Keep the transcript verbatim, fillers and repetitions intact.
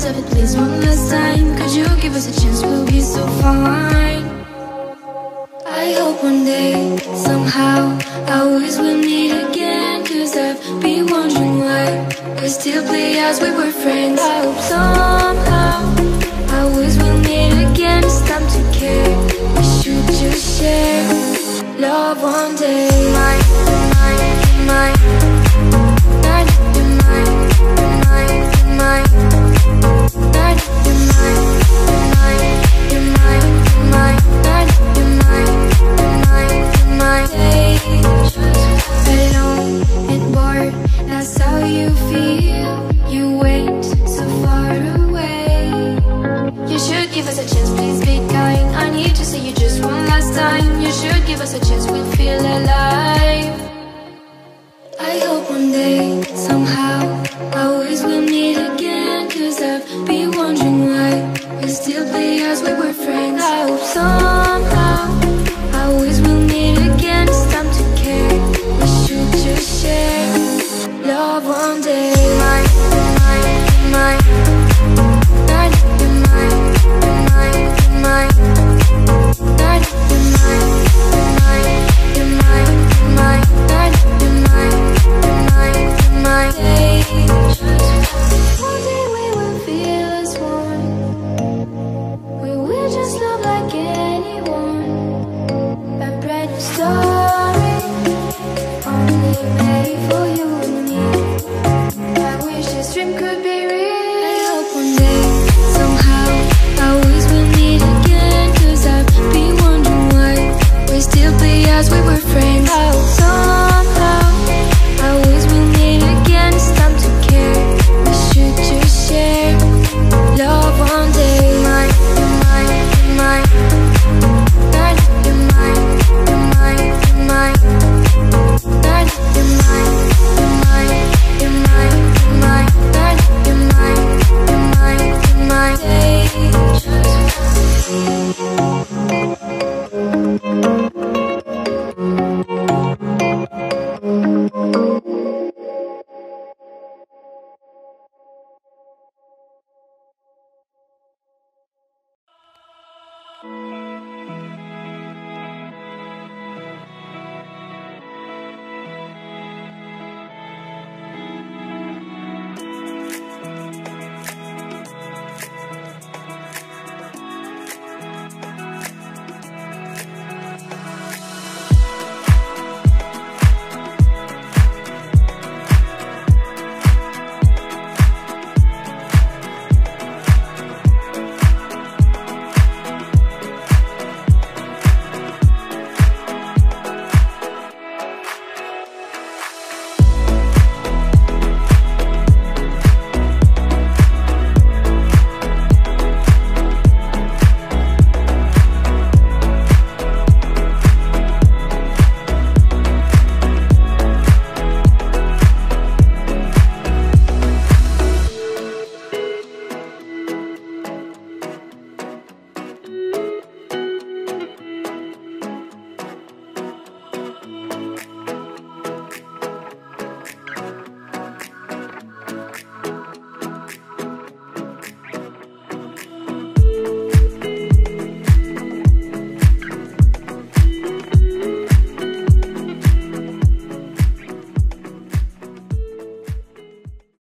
deserve it, please, one last time. Could you give us a chance, we'll be so fine. I hope one day, somehow, I always will meet again. Cause I've been wondering why we still play as we were friends. I hope somehow, I always will meet again. It's time to care, we should just share love one day. Mine, mine, mine. That's how you feel. You went so far away. You should give us a chance, please be kind. I need to see you just one last time. You should give us a chance, we'll feel alive. I hope one day, somehow, I always will meet again. Cause I've been wondering why we still play as we were friends. I hope somehow, I always will meet again. It's time to care, we should just share love one day. Mine, mine, mine. Mine, mine, mine, mine. Mine, mine, mine, mine, mine. Mine, mine, mine, mine. One day we will feel as one. We will just love like anyone. A brand new story, only made for you and me. I wish this dream could be real. I hope one day, somehow, I always will meet again. Cause I've been wondering why we still play as we were